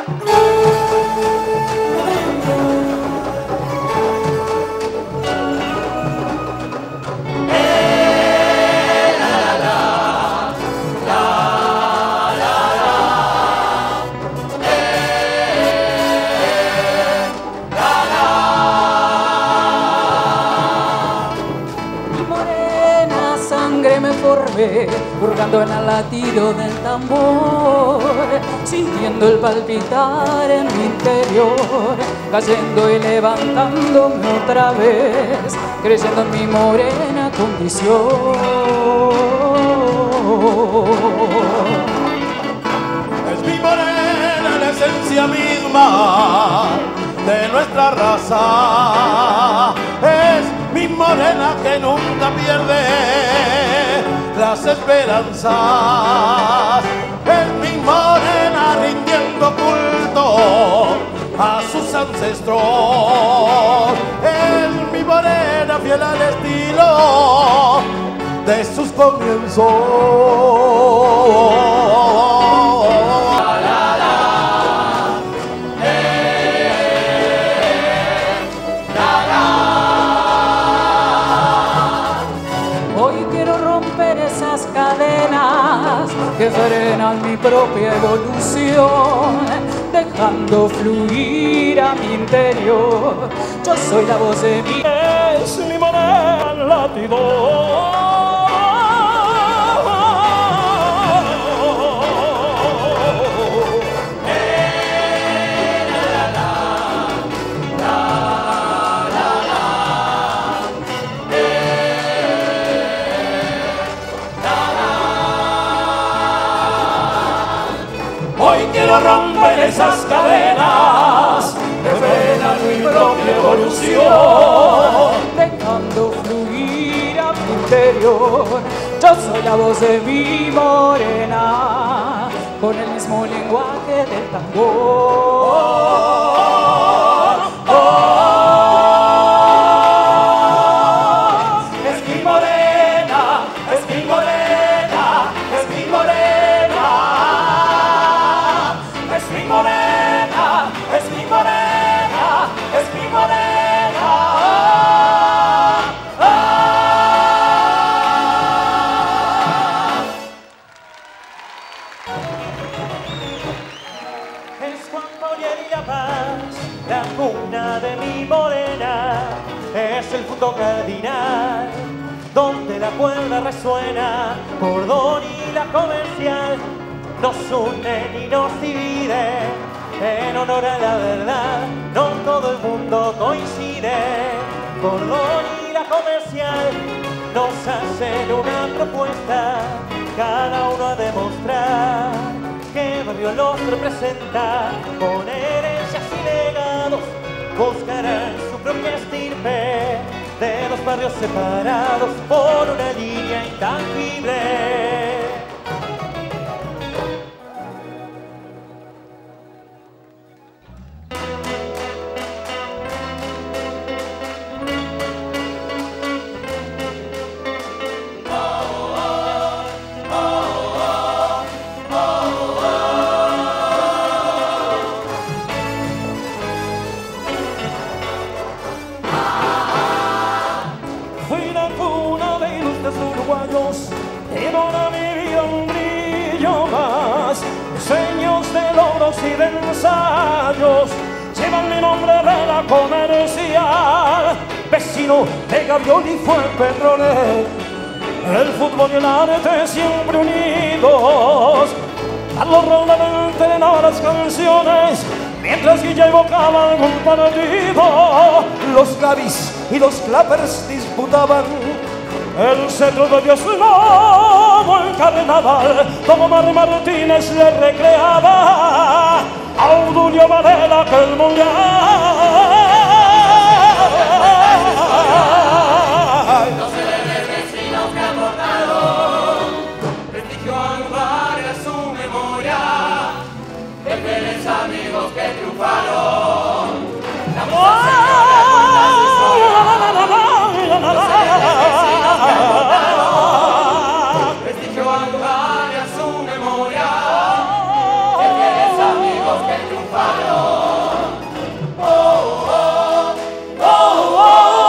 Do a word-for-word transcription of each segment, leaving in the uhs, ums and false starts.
Hurgando en el latido del tambor, sintiendo el palpitar en mi interior, cayendo y levantándome otra vez, creyendo en mi morena condición. Es mi morena la esencia misma de nuestra raza, es mi morena que nunca pierde las esperanzas, es mi morena rindiendo culto a sus ancestros, es mi morena fiel al estilo de sus comienzos. Que frenan mi propia evolución, dejando fluir a mi interior. Yo soy la voz de mi... Es mi morena latido. Quiero romper esas cadenas que frenan mi propia evolución, dejando fluir a mi interior. Yo soy la voz de mi morena, con el mismo lenguaje del tambor. Cardinal, donde la cuerda resuena, cordón y la comercial nos unen y nos dividen en honor a la verdad. No todo el mundo coincide, cordón y la comercial nos hacen una propuesta, cada uno a demostrar que barrio los representa, con herencias y legados buscarán su propia estirpe de dos barrios separados por una línea intangible. Y de ensayos llevan mi nombre de la comercial, vecino de Gaviol y fue petrolero, el fútbol y el arte siempre unidos. Carlos Roldán entrenaba las canciones mientras Guilla evocaba algún partido. Los Gavis y los Clappers disputaban el cetro de Dios Lobo, el carnaval, como Mar Martínez le recreaba a Audulio Varela que el mundial. Los célebres vecinos que aportaron prestigio a lugar y a su memoria, de fieles amigos que triunfaron. La voz se recuerda su historia. Los célebres vecinos que aportaron prestigio a lugar y a su memoria, de fieles amigos que triunfaron. Oh, oh, oh, oh, oh,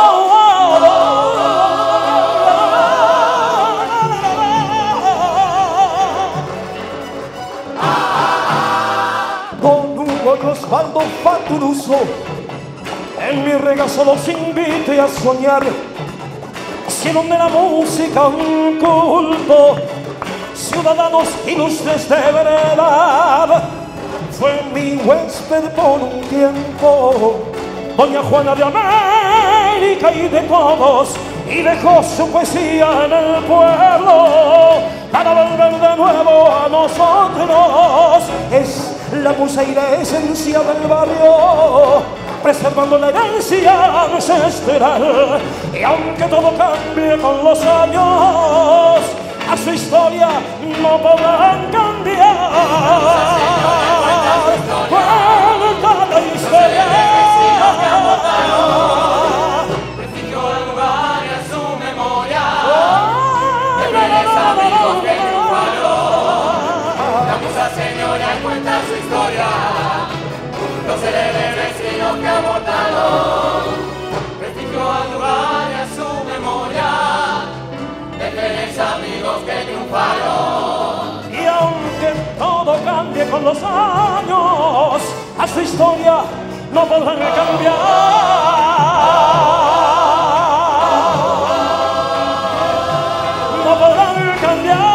Don Hugo y Osvaldo Faturuso, en mi regazo los invite a soñar. Hicieron de la música un culto, ciudadanos ilustres de verdad. Fue mi huésped por un tiempo, doña Juana de América y de todos, y dejó su poesía en el pueblo para volver de nuevo a nosotros. Es la musa y la esencia del barrio, preservando la herencia ancestral. Y aunque todo cambie con los años, a su historia no podrán cambiar. Cuenta la historia. Prestigio al lugar y a su memoria. De fieles amigos que triunfaron. La musa señora cuenta su historia. Los célebres vecinos que abortaron. Prestigio al lugar y a su memoria. De fieles amigos que triunfaron. Y aunque todo cambie con los años, a su historia no podrán cambiar. No podrán cambiar.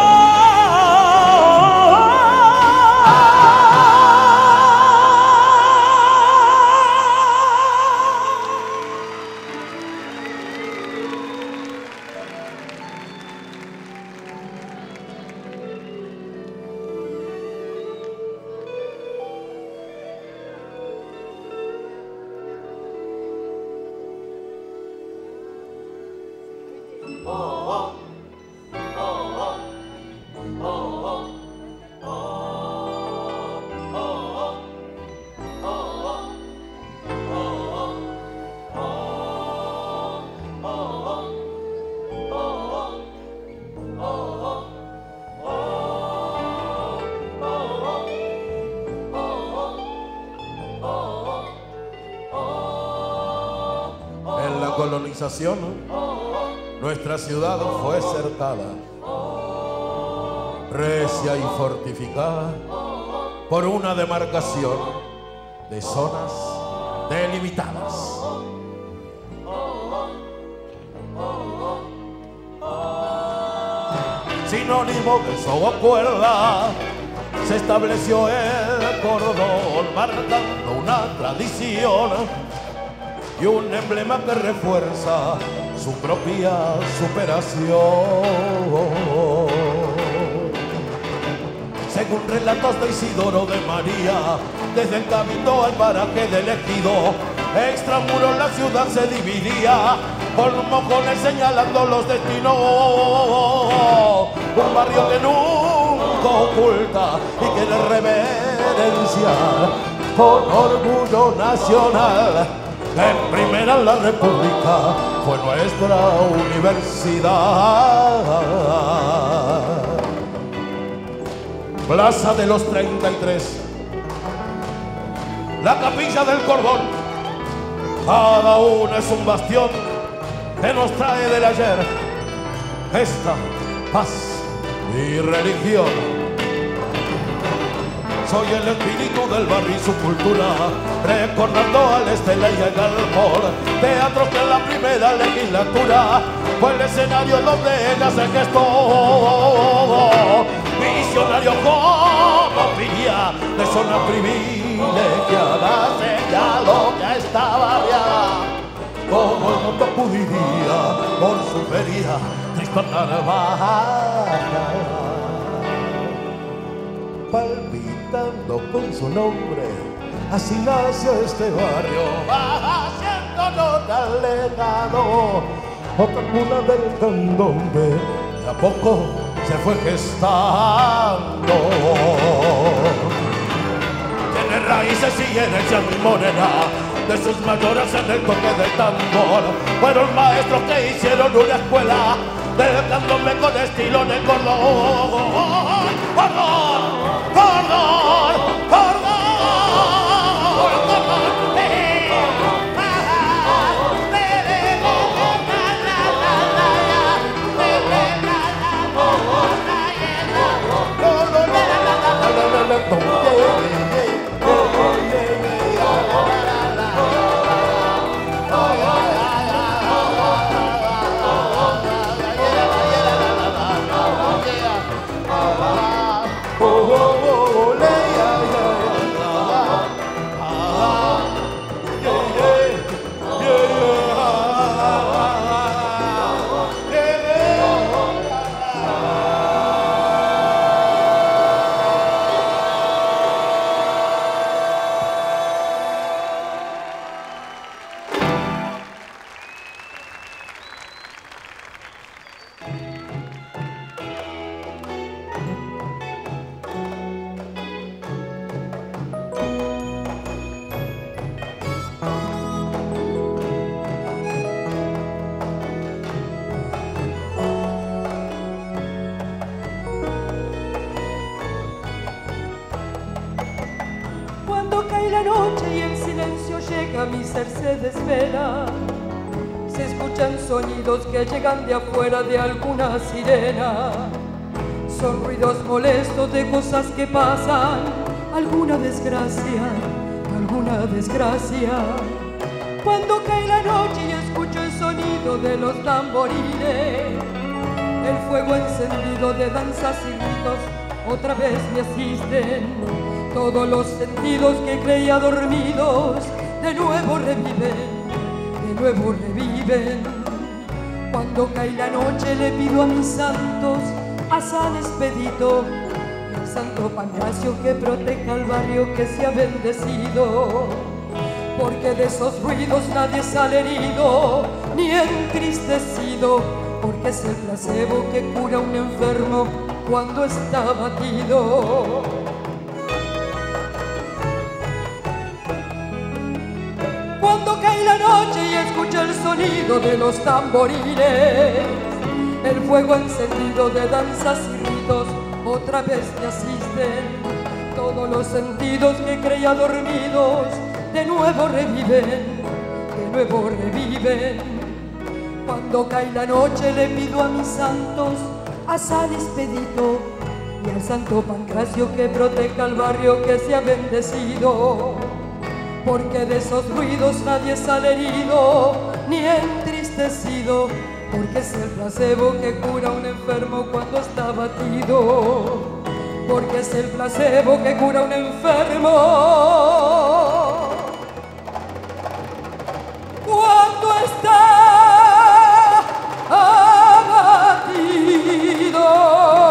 Colonización, nuestra ciudad fue cercada, recia y fortificada por una demarcación de zonas delimitadas. Sinónimo de sobocuerda, se estableció el cordón, marcando una tradición y un emblema que refuerza su propia superación. Según relatos de Isidoro de María, desde el Cabildo al paraje del Ejido, extramuros la ciudad se dividía por mojones señalando los destinos. Un barrio que nunca oculta y que le reverencia con orgullo nacional. En primera la República fue nuestra universidad. Plaza de los treinta y tres, la capilla del Cordón, cada una es un bastión que nos trae del ayer esta paz y religión. Soy el espíritu del barrio y su cultura, recordando al Estela y al Galmor, teatro que en la primera legislatura fue el escenario donde ella se gestó. Visionario como vivía de zona privilegiada, señaló que estaba barriada como el mundo acudiría por su feria tristonar baja, palpitando con su nombre, así nació este barrio, baja siendo nota al legado, otra cuna del candombe, de a poco se fue gestando. Tiene raíces y herencia muy morena, de sus mayores en el toque del tambor. Fueron maestros que hicieron una escuela del candombe con estilo en el cordón. ¡Cordón! ¡Cordón! ¡Cordón! silencio llega, mi ser se desvela. Se escuchan sonidos que llegan de afuera de alguna sirena. Son ruidos molestos de cosas que pasan. Alguna desgracia, alguna desgracia. Cuando cae la noche y escucho el sonido de los tamboriles, el fuego encendido de danzas y gritos otra vez me asisten. Todos los sentidos que creía dormidos de nuevo reviven, de nuevo reviven. Cuando cae la noche le pido a mis santos a San Expedito y al Santo Pancracio que proteja al barrio que se ha bendecido. Porque de esos ruidos nadie sale herido ni entristecido, porque es el placebo que cura a un enfermo cuando está abatido. Cuando cae la noche y escucho el sonido de los tamboriles, el fuego encendido de danzas y ritos otra vez me asisten. Todos los sentidos que creía dormidos de nuevo reviven, de nuevo reviven. Cuando cae la noche le pido a mis santos, a San Expedito y al Santo Pancracio que proteja al barrio que se ha bendecido. Porque de esos ruidos nadie sale herido ni entristecido, porque es el placebo que cura a un enfermo cuando está abatido. Porque es el placebo que cura a un enfermo cuando está abatido.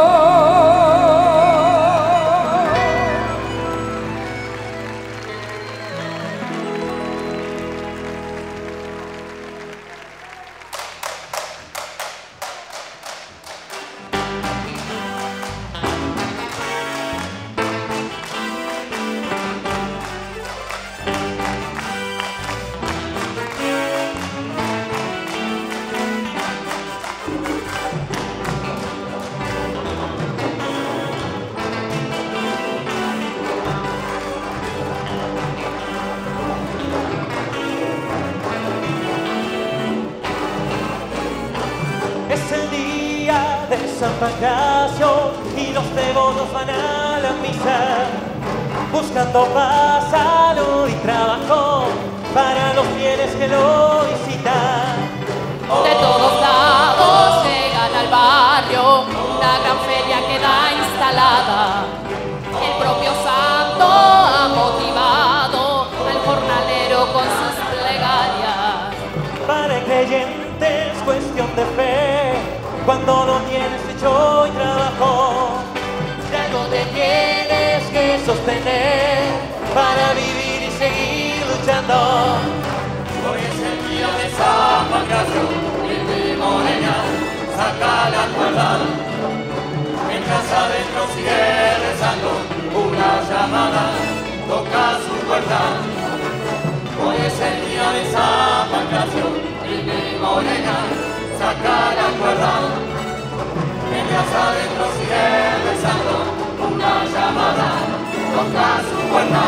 San Pancracio y los devotos van a la misa, buscando paz, salud y trabajo para los fieles que lo visitan. De todos lados llegan al barrio, una gran feria queda instalada. El propio santo ha motivado al jornalero con sus plegarias. Para el creyente es cuestión de fe, cuando no tienes techo y trabajo, ya no te tienes que sostener para vivir y seguir luchando. Hoy es el día de San Pancracio y mi morena saca la cuerda. Mientras adentro sigue rezando una llamada, toca su puerta. Hoy es el día de San Pancracio y mi morena saca la cuerda. Mientras adentro sigue rezando una llamada, toca su puerta.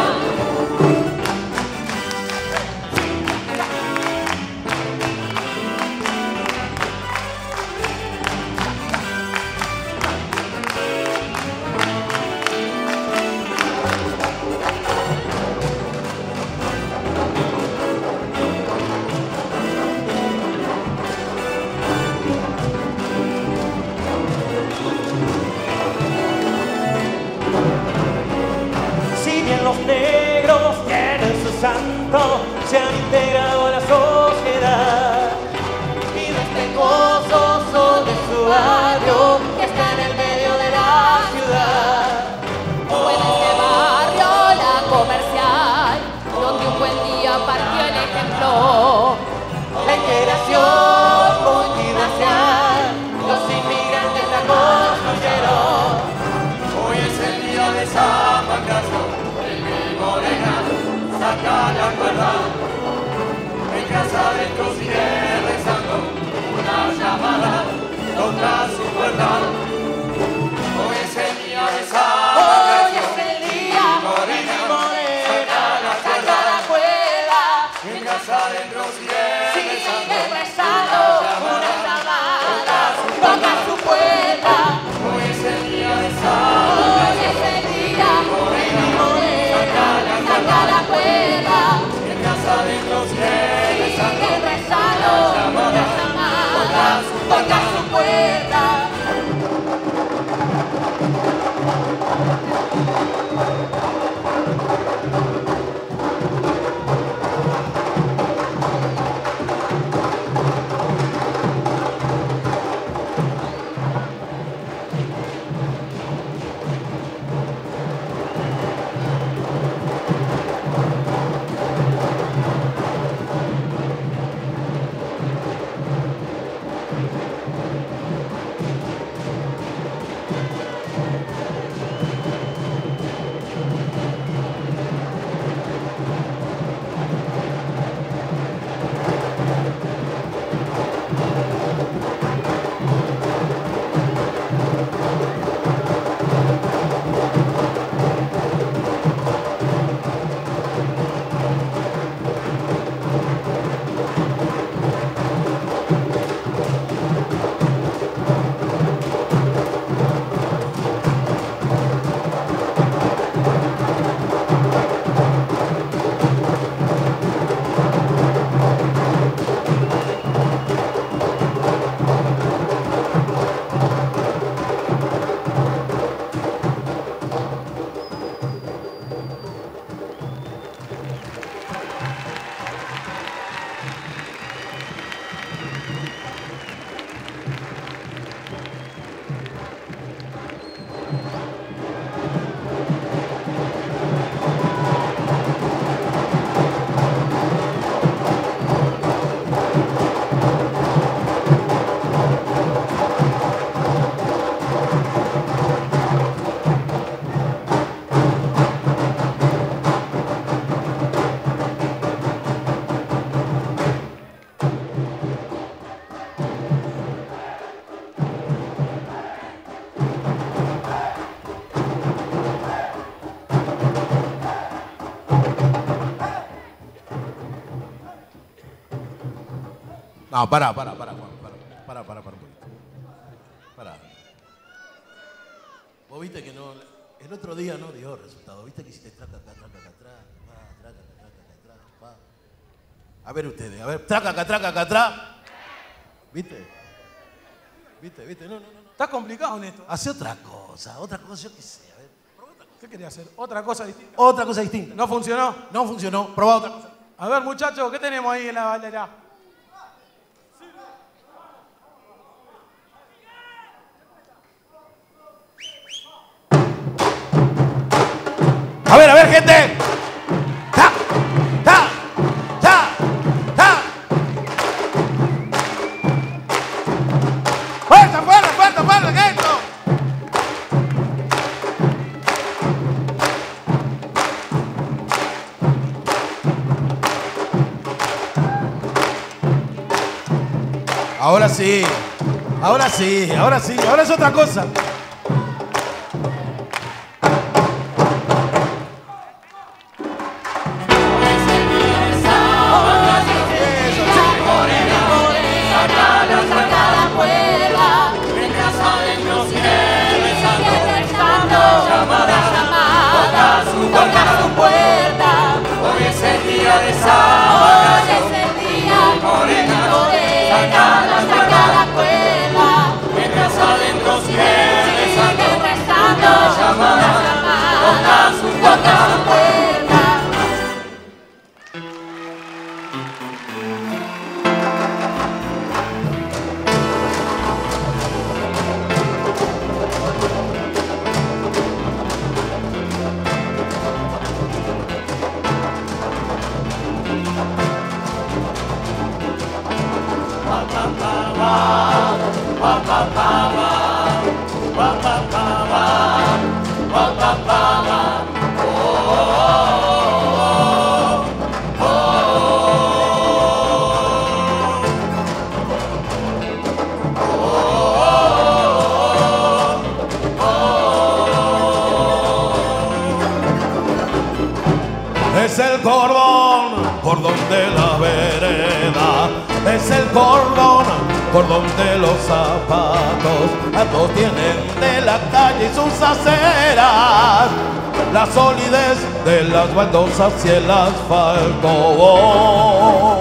Los negros tienen su santo, se han integrado a la sociedad y no estén gozosos de su barrio que está en el medio de la ciudad. O en este barrio, la comercial, donde un buen día partió el ejemplo. La integración multirracial, los inmigrantes la construyeron. Hoy es el día de San Pancracio, saca la cuerda, mientras adentro sigue rezando una llamada, toca su puerta. Hoy es el día de San Pancracio, hoy es el día, mi morena, mi morena, saca la saca la cuerda, No, para, para, para, Juan, para, para, para, para un poquito. Para. Vos viste que no, el otro día no dio resultado, viste que hiciste traca, traca, traca, traca, traca, traca, traca, traca, a ver ustedes, a ver, traca, traca, traca, traca. ¿Viste? ¿Viste? ¿Viste? No, no, no. Está complicado, Néstor. Hace otra cosa, otra cosa, yo qué sé, a ver. ¿Qué quería hacer? ¿Otra cosa distinta? Otra cosa distinta. ¿No funcionó? No funcionó, probá otra cosa. A ver, muchachos, ¿qué tenemos ahí en la bandera? A ver, a ver, gente. ¡Ta! ¡Ta! ¡Ta! ¡Ta! ¡Fuerza, fuerza, fuerza, fuerza, gente! Ahora sí, ahora sí, ahora sí, ahora es otra cosa. Es el cordón, cordón de la vereda, es el cordón, cordón de los zapatos, ambos tienen de la calle y sus aceras, la solidez de las baldosas y el asfalto. Oh.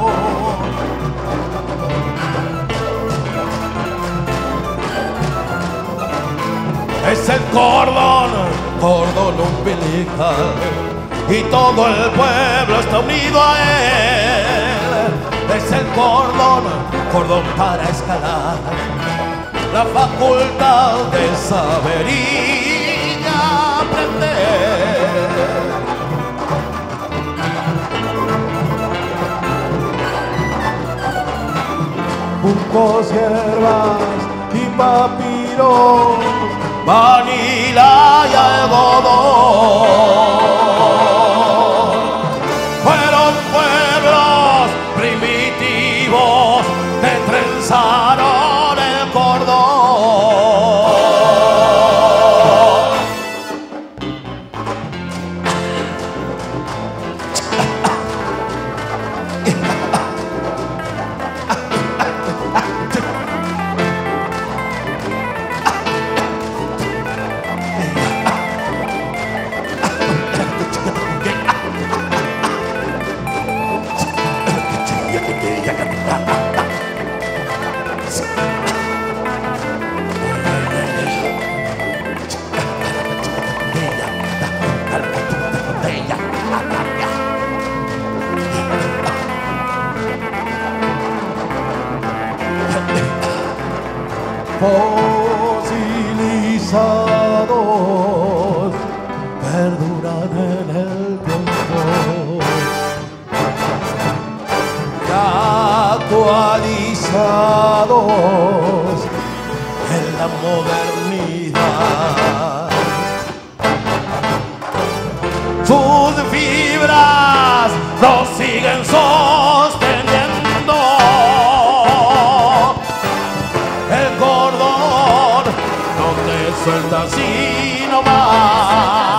Es el cordón, cordón umbilical, y todo el pueblo está unido a él. Es el cordón, cordón para escalar, la facultad de saber y aprender. Juncos, hierbas y papiros, vanila y algodón. Fueron pueblos primitivos que trenzaron el cordón. Fosilizados perduran en el tiempo, ya actualizados en la modernidad. Sus fibras nos siguen sosteniendo. El cordón no te suelta así nomás.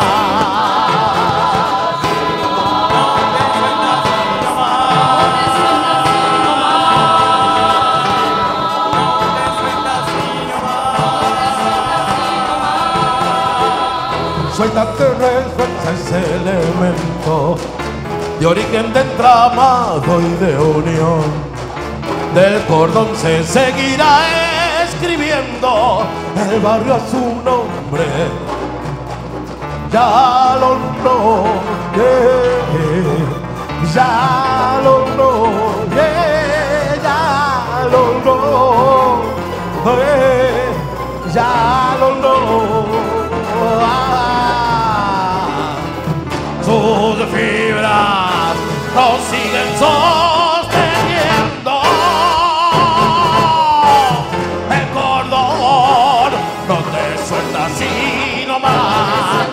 suéltate, refuerza ese elemento de origen, de entramado y de unión. Del cordón se seguirá escribiendo el barrio a su nombre. Ya lo know, yeah, ya lo know, yeah, ya lo know, yeah, ya lo know. Ah, sus fibras nos siguen sosteniendo. El cordón no te suelta así nomás.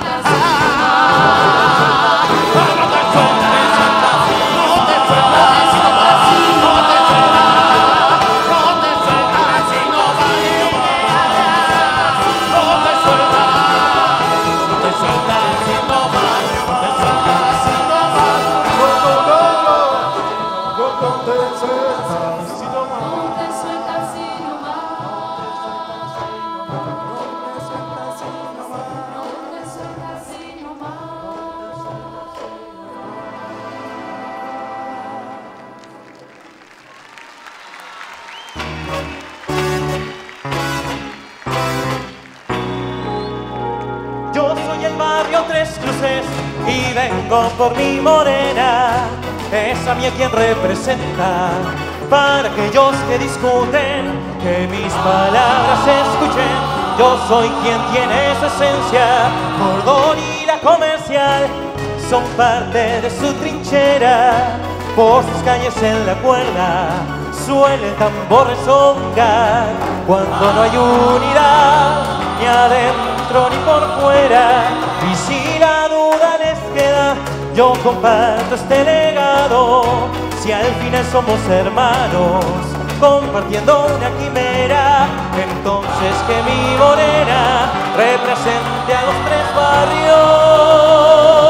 Y vengo por mi morena, es a mí a quien representa, para aquellos que discuten, que mis palabras escuchen. Yo soy quien tiene su esencia, Cordón y la Comercial son parte de su trinchera. Por sus calles en la cuerda suele el tambor rezongar, cuando no hay unidad, ni adentro ni por fuera. Y si la duda les queda, yo comparto este legado. Si al final somos hermanos, compartiendo una quimera, entonces que mi morena represente a los tres barrios.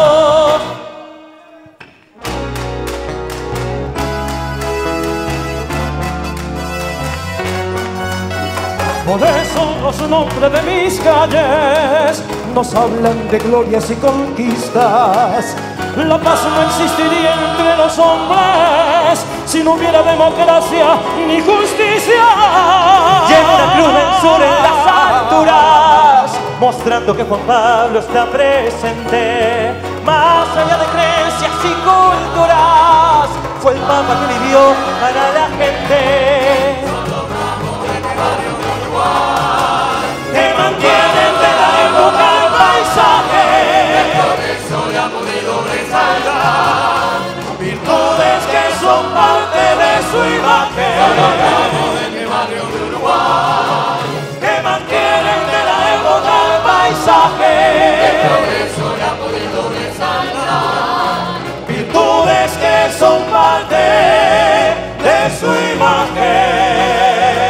Por eso los nombres de mis calles nos hablan de glorias y conquistas. La paz no existiría entre los hombres si no hubiera democracia ni justicia. Lleva una cruz del sur en las alturas, mostrando que Juan Pablo está presente. Más allá de creencias y culturas, fue el Papa que vivió para la gente. Que mantienen de la época el paisaje, por eso le ha podido resaltar virtudes que son parte de su imagen. de mi barrio de Uruguay, Que mantienen de la época el paisaje, por eso le ha podido resaltar virtudes que son parte de su imagen.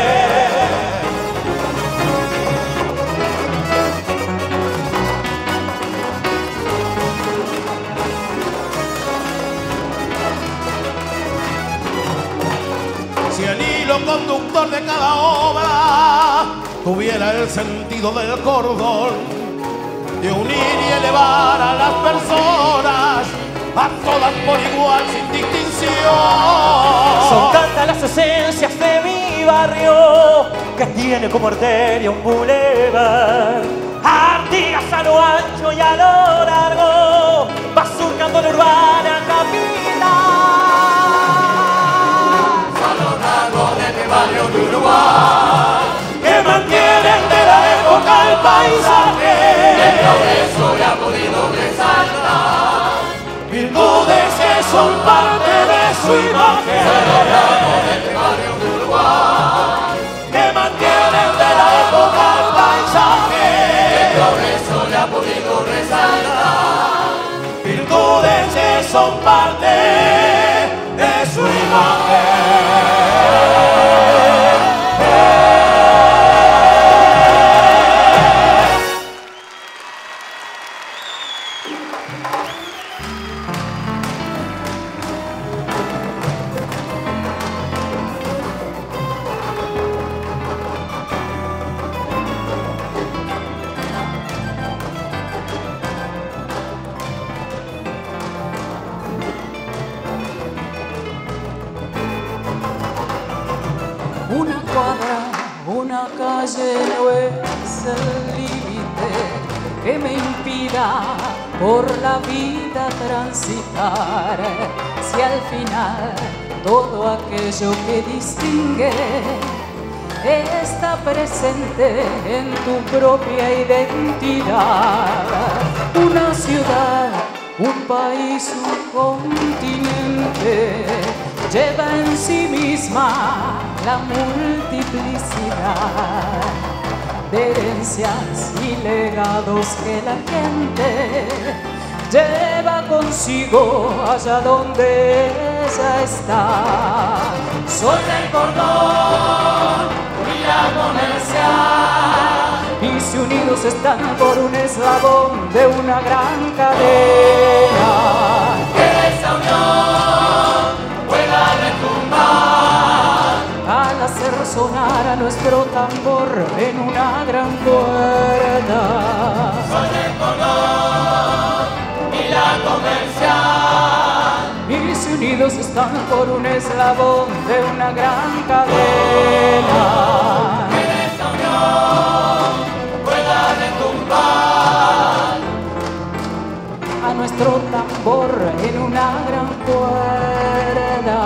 Si el hilo conductor de cada obra tuviera el sentido del cordón, de unir y elevar a las personas, a todas por igual sin distinción. Son tantas las esencias de mi barrio, que tiene como arteria un bulevar. Artigas a lo ancho y a lo largo, va surcando la urbana capital. barrio de Uruguay, Que mantienen de la época el paisaje, el progreso le ha podido resaltar virtudes que son parte de su imagen. este barrio de Uruguay, Que mantienen de la época el paisaje, el progreso le ha podido resaltar virtudes que son parte de su imagen. Una cuadra, una calle no es el límite que me impida por la vida transitar. Si al final todo aquello que distingue está presente en tu propia identidad. Una ciudad, un país, un continente lleva en sí misma la multiplicidad de herencias y legados que la gente lleva consigo allá donde ella está. Soy del cordón y la comercial, Y si unidos están por un eslabón de una gran cadena, que esa unión pueda retumbar al hacer sonar a nuestro tambor en una gran cuerda. Soy del cordón y la comercial, Y si unidos están por un eslabón de una gran cadena, que esa unión pueda retumbar a nuestro tambor en una gran cuerda.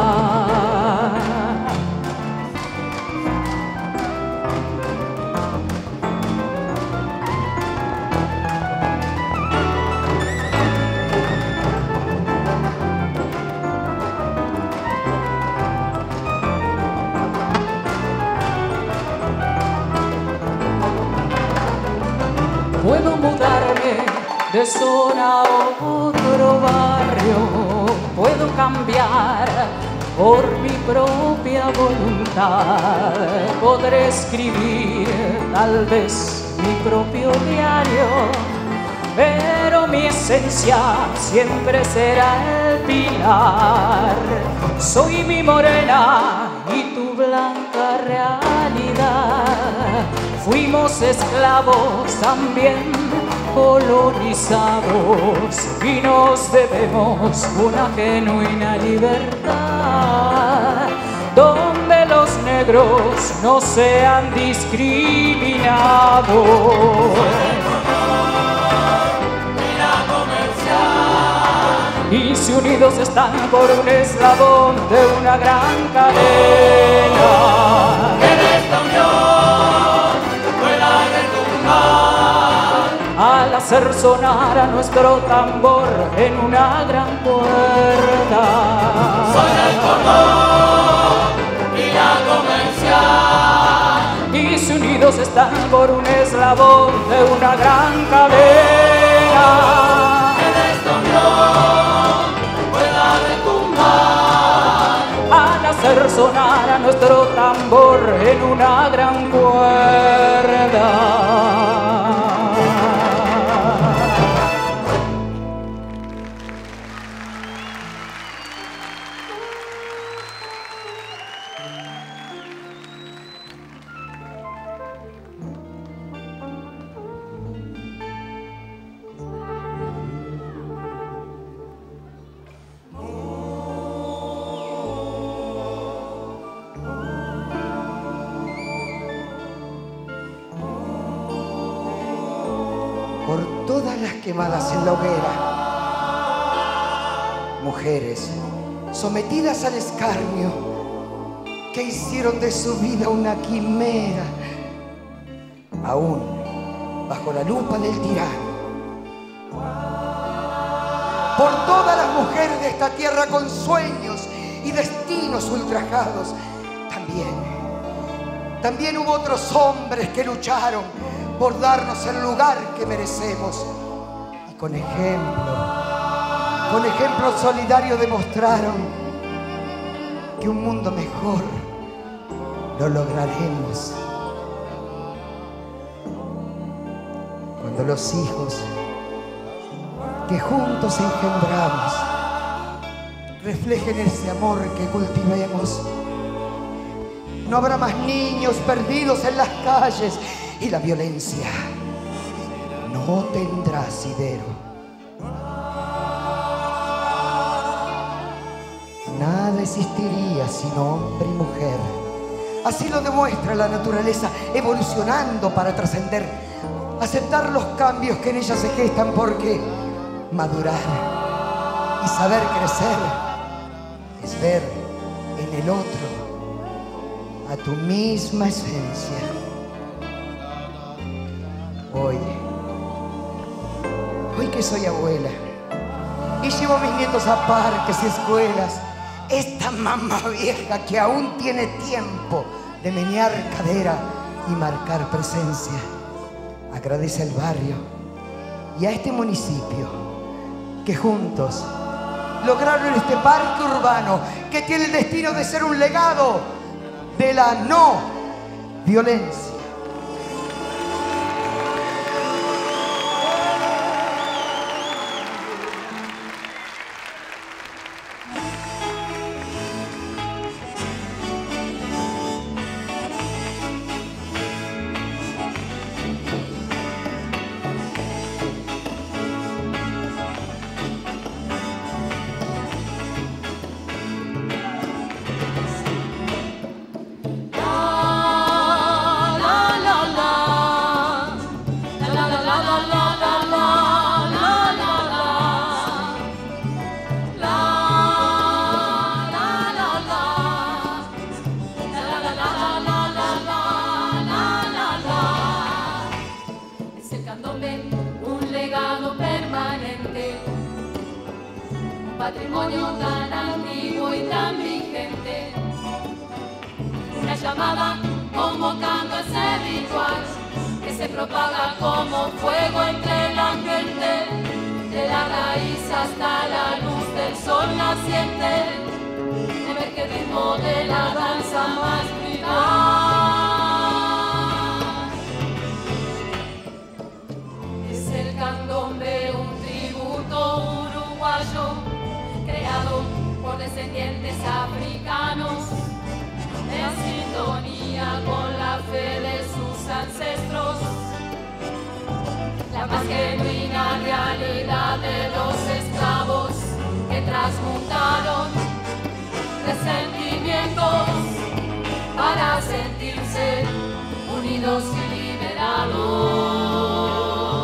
Puedo mudarme de zona a otro barrio, puedo cambiar por mi propia voluntad, podré escribir tal vez mi propio diario, pero mi esencia siempre será el pilar. Soy mi morena y tu blanca realidad. Fuimos esclavos también colonizados y nos debemos una genuina libertad, donde los negros no sean discriminados. Y si unidos están por un eslabón de una gran cadena, que en esta unión pueda retumbar al hacer sonar a nuestro tambor en una gran cuerda. Soy del cordón y la comercial, Y si unidos están por un eslabón de una gran cadena, que en esta unión pueda retumbar al hacer sonar a nuestro tambor en una gran cuerda. Por todas las quemadas en la hoguera, mujeres sometidas al escarnio, que hicieron de su vida una quimera, aún bajo la lupa del tirano. Por todas las mujeres de esta tierra con sueños y destinos ultrajados, también, también hubo otros hombres que lucharon por darnos el lugar que merecemos. Y con ejemplo, con ejemplo solidario demostraron que un mundo mejor lo lograremos cuando los hijos que juntos engendramos reflejen ese amor que cultivemos. No habrá más niños perdidos en las calles y la violencia no tendrá asidero. Nada existiría sin hombre y mujer Así lo demuestra la naturaleza, evolucionando para trascender. Aceptar los cambios que en ella se gestan, porque madurar y saber crecer es ver en el otro a tu misma esencia. Hoy, hoy que soy abuela y llevo a mis nietos a parques y escuelas, esta mamá vieja que aún tiene tiempo de menear cadera y marcar presencia, agradece al barrio y a este municipio que juntos lograron este parque urbano que tiene el destino de ser un legado de la no violencia. Patrimonio tan antiguo y tan vigente, una llamada convocando ese ritual que se propaga como fuego entre la gente, de la raíz hasta la luz del sol naciente, emerge el ritmo de la danza más vital. Es el candombe, un tributo uruguayo creado por descendientes africanos, en sintonía con la fe de sus ancestros, la más genuina realidad de los esclavos que transmutaron resentimientos para sentirse unidos y liberados.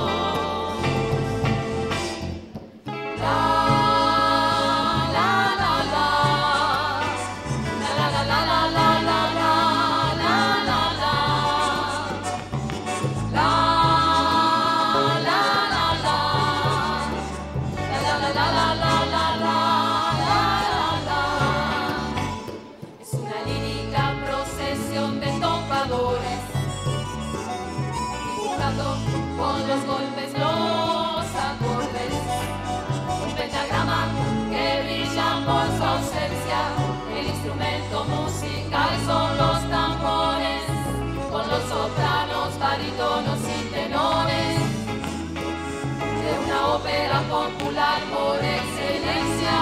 Con los golpes, los acordes, un pentagrama que brilla por su ausencia. El instrumento musical son los tambores, con los sopranos, barítonos y tenores, de una ópera popular por excelencia.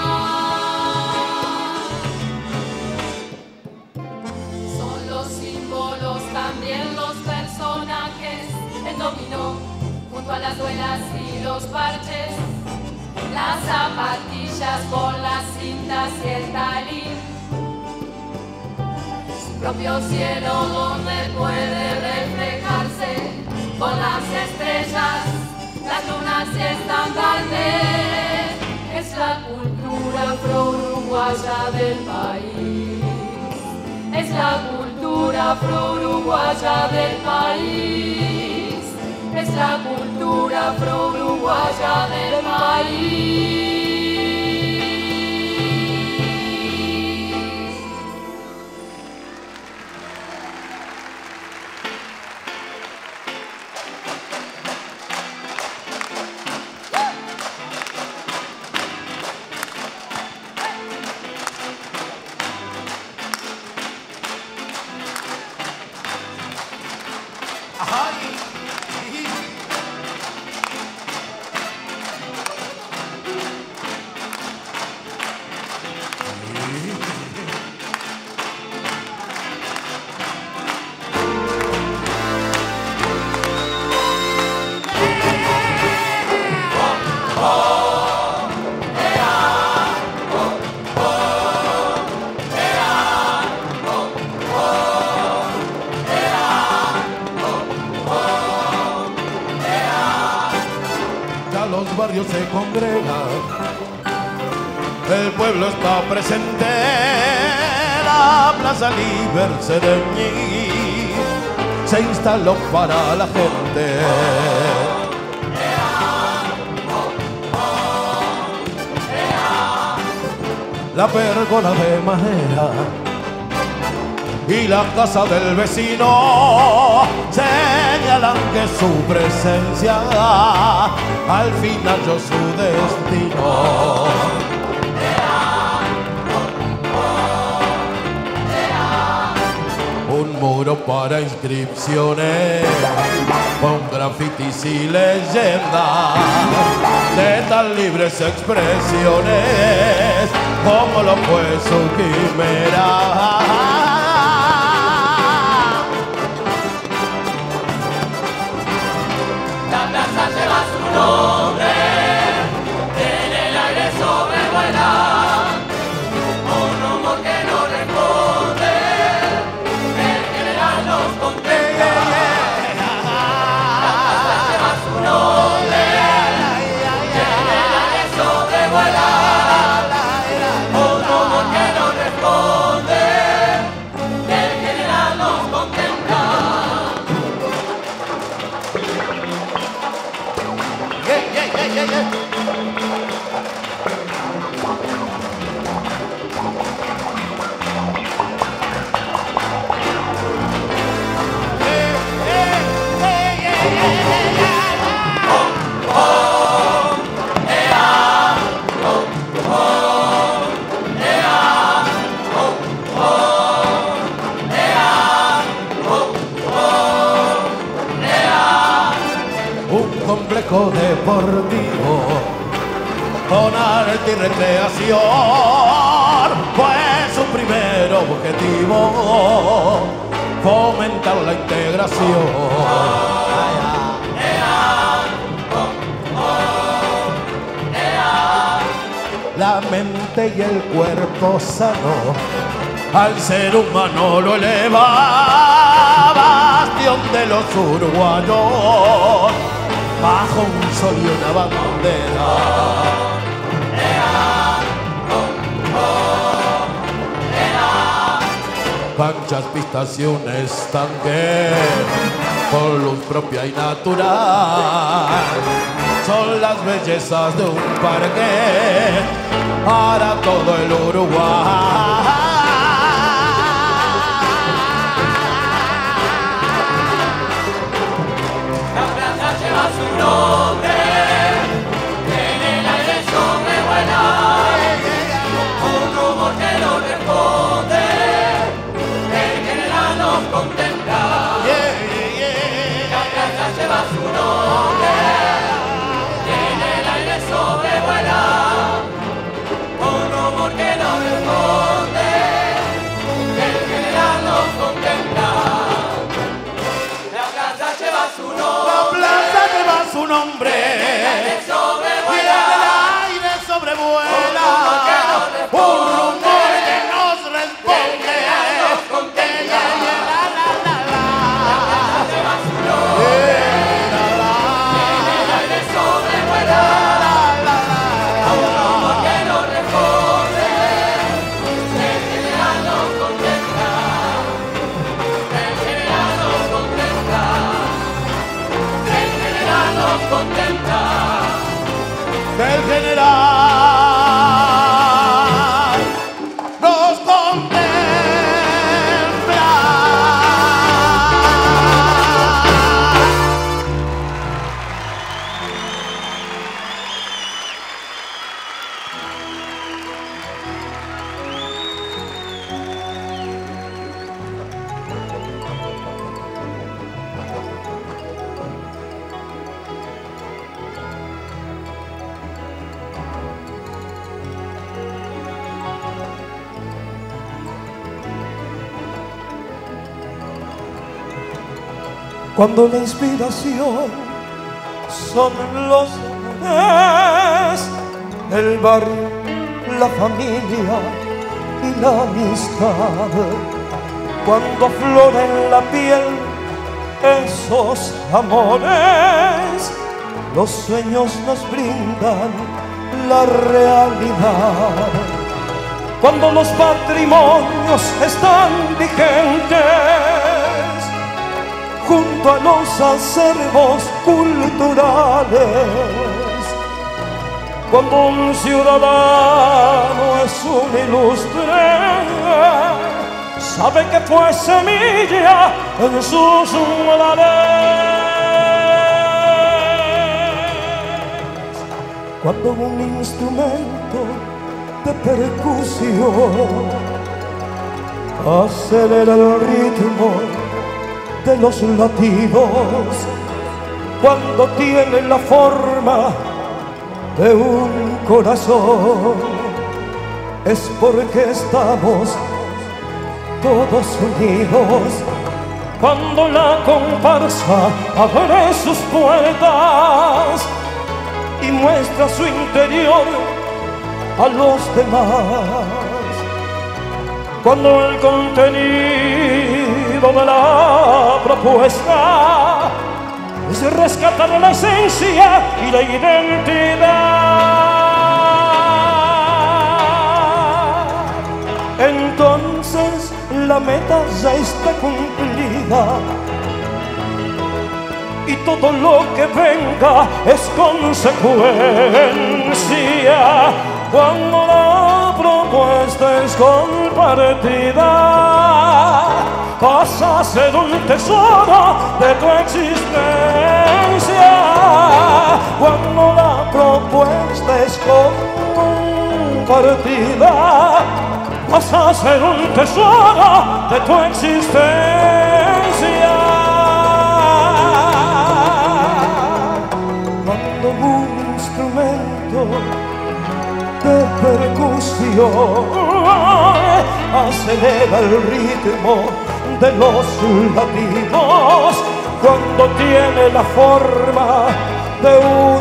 Son los símbolos, también los personajes, el dominó junto a las duelas y los parches, las zapatillas con las cintas y el talín, su propio cielo donde puede reflejarse con las estrellas, las lunas y estandarte. Es la cultura afro-uruguaya del país, es la cultura afro-uruguaya del país, es la cultura afro-uruguaya del país. se congregan, el pueblo está presente, la plaza Liber Serení se instaló para la gente. La pérgola de madera y la casa del vecino señalan que su presencia al final halló su destino. Un muro para inscripciones con grafitis y leyendas de tan libres expresiones como lo fue su quimera. La plaza lleva su nombre, en el aire sobrevuela un rumor que no responde, el general nos contempla. La plaza lleva su nombre, en el aire sobrevuela un rumor que no responde, el general nos contempla. Yeah, yeah, yeah, yeah, yeah. Un complejo deportivo con arte y recreación fue su primer objetivo, fomentar la integración. La mente y el cuerpo sano al ser humano lo eleva, bastión de los uruguayos, bajo un sol y una bandera. Canchas, pistas y un estanque con luz propia y natural son las bellezas de un parque para todo el Uruguay. La plaza lleva su nombre, en el aire sobrevuela un rumor que no responde, el general nos contempla. La plaza lleva su nombre, en el aire sobrevuela un rumor que no responde, el general nos contempla. La plaza lleva su nombre. La plaza lleva su nombre El aire y sobrevuela en el aire sobrevuela un rumor que nos responde. nos contempla. La, la, la, la. Lleva su nombre. El aire sobrevuela un rumor que no responde, el general nos contempla. El general nos contempla. El general nos contempla. Del general nos contempla. Cuando la inspiración son los amores, el barrio, la familia y la amistad. Cuando aflora en la piel esos amores, los sueños nos brindan la realidad. Cuando los patrimonios están vigentes, junto a los acervos culturales, cuando un ciudadano es un ilustre, sabe que fue semilla en sus umbrales. Cuando un instrumento de percusión acelera el ritmo de los latidos, cuando tiene la forma de un corazón, es porque estamos todos unidos. Cuando la comparsa abre sus puertas y muestra su interior a los demás, cuando el contenido de la propuesta es rescatar la esencia y la identidad, entonces la meta ya está cumplida y todo lo que venga es consecuencia. Cuando la propuesta es compartida, pasa a ser un tesoro de tu existencia. Cuando la propuesta es compartida, pasa a ser un tesoro de tu existencia. Cuando un instrumento de percusión acelera el ritmo de los latidos, cuando tiene la forma de un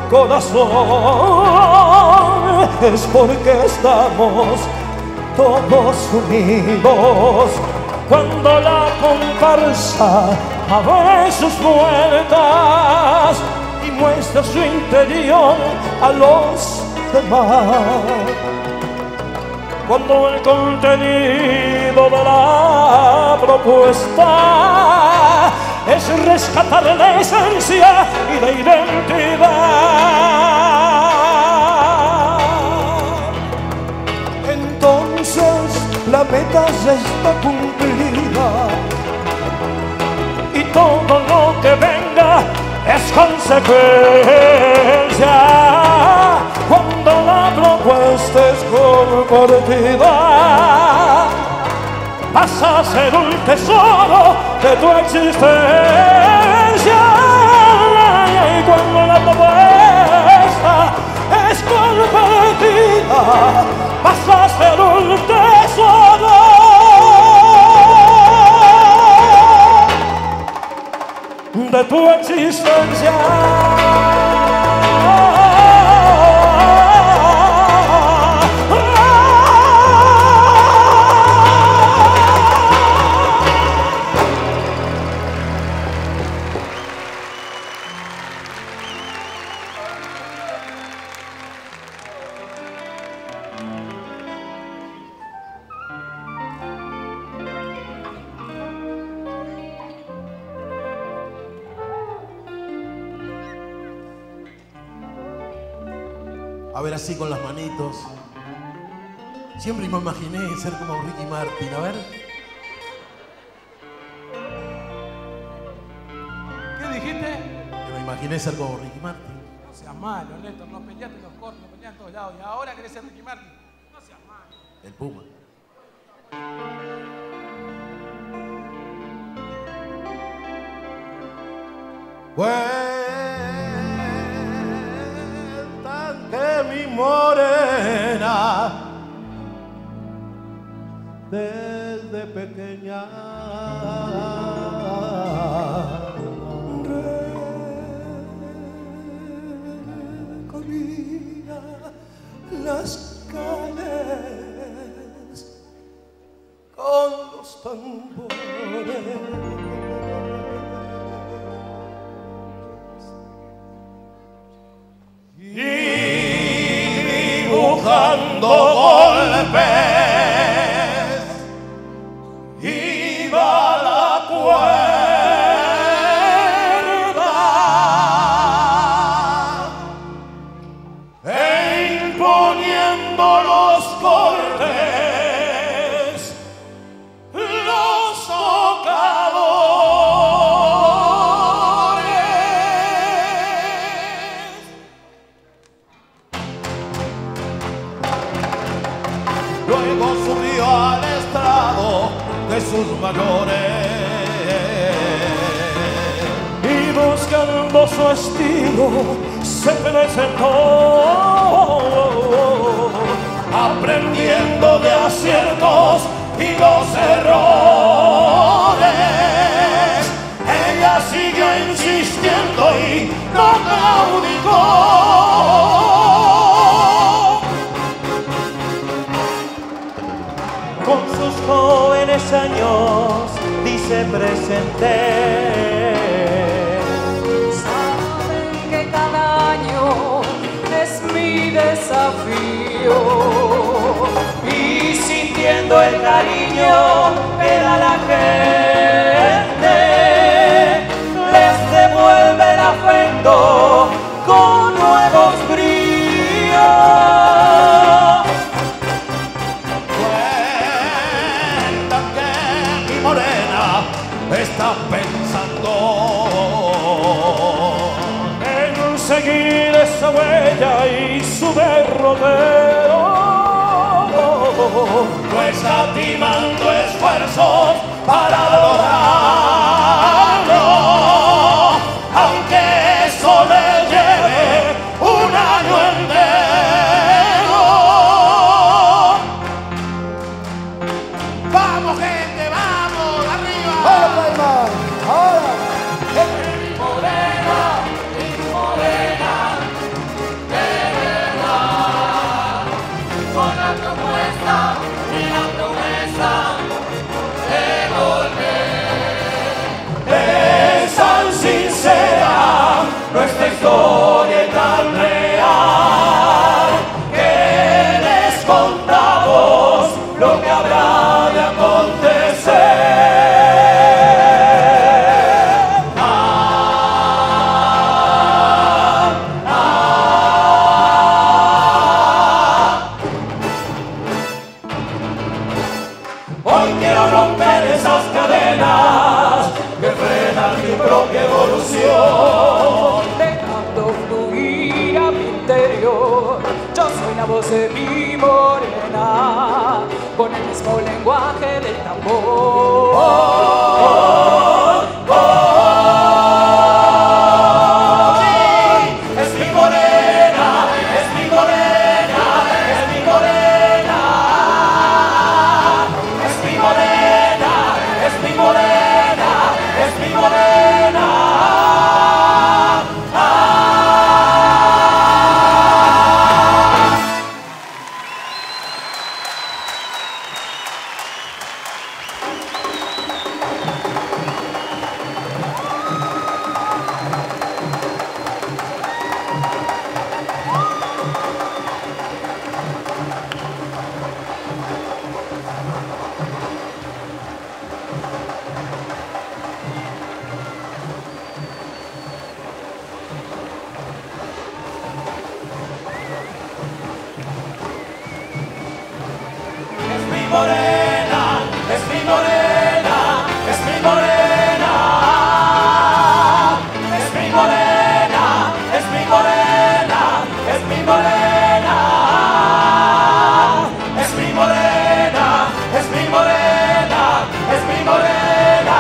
corazón, es porque estamos todos unidos. Cuando la comparsa abre sus puertas y muestra su interior a los demás, cuando el contenido de la propuesta es rescatar la esencia y la identidad, entonces la meta ya está cumplida y todo lo que venga es consecuencia. Cuando la propuesta es compartida, pasa a ser un tesoro de tu existencia. Y cuando la propuesta es compartida, pasa a ser un tesoro de tu existencia. A ver, así con las manitos. Siempre me imaginé ser como Ricky Martin. A ver. ¿Qué dijiste? Que me imaginé ser como Ricky Martin. No seas malo, Néstor. Nos peleaste los cortos, nos peleaste en todos lados. Y ahora querés ser Ricky Martin. No seas malo. El Puma. Cuentan que mi morena desde pequeña recorría las calles con los tambores. sus mayores. Y buscando su estilo se presentó, aprendiendo de aciertos y los errores. Ella siguió insistiendo y no claudicó. Con sus jóvenes años dice presente. Saben que cada año es mi desafío. Y sintiendo el cariño que da la gente, les devuelve el afecto con nuevos bríos. Cuentan que mi morena está pensando en seguir esa huella y su derrotero, no escatimando esfuerzos para lograrlo, aunque eso le lleve un año entero. ¡Vamos, gente! ¡Vamos! ¡Arriba! ¡Ahora! Mi morena, mi morena, de verdad, con la propuesta y la promesa de volver. Es tan sincera nuestra historia y tan real que les contamos lo que habrá de acontecer. Hoy quiero romper esas cadenas que frenan mi propia evolución. Dejando fluir a mi interior, yo soy la voz de mi morena, con el mismo lenguaje del tambor. Es mi morena, es mi morena, es mi morena. Es mi morena, es mi morena, es mi morena. Ah. Es mi morena, es mi morena, es mi morena. Es mi morena, es mi morena, es mi morena. Es mi morena, es mi morena, es mi morena.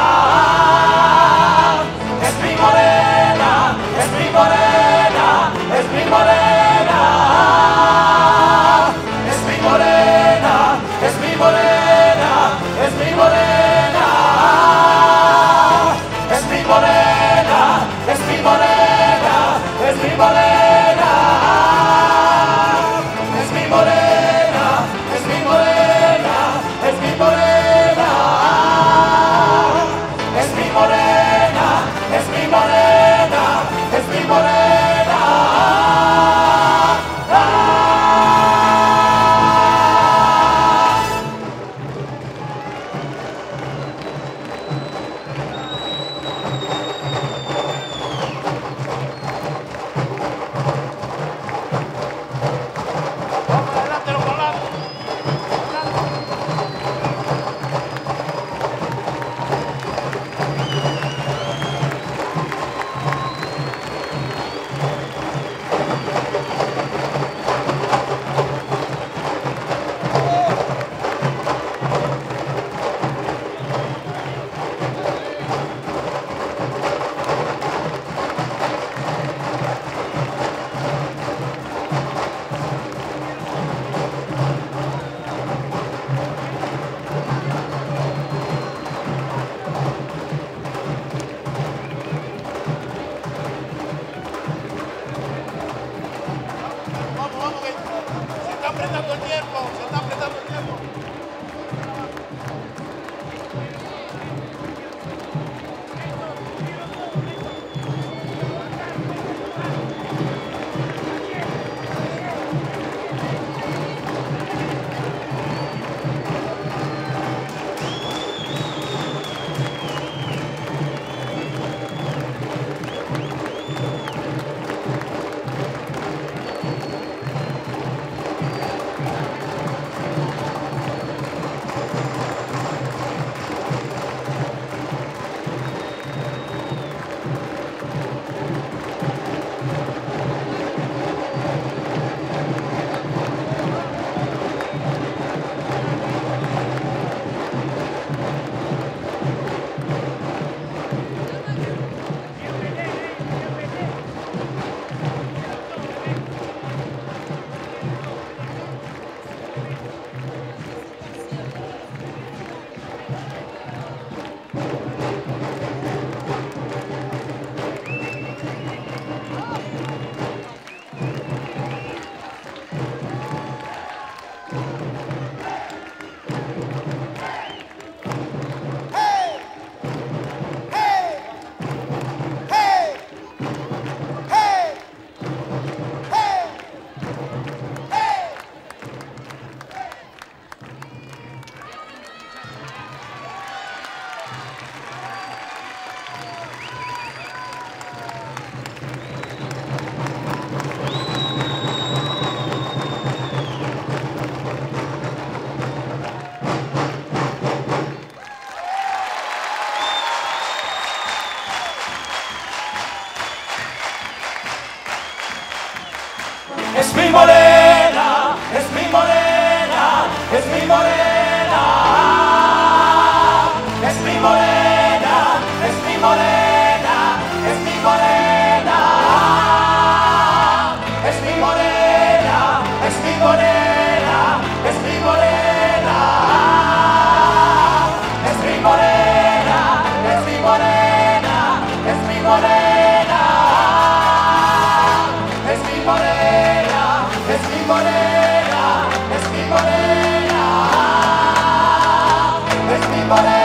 Es mi morena, es mi morena, es mi morena. Es mi morena, es mi morena. morena, es mi morena, es mi morena, es mi morena, es mi morena, es mi morena, es mi morena, es mi morena, es mi morena, es mi morena, es mi morena, es mi morena, es mi morena, es mi morena.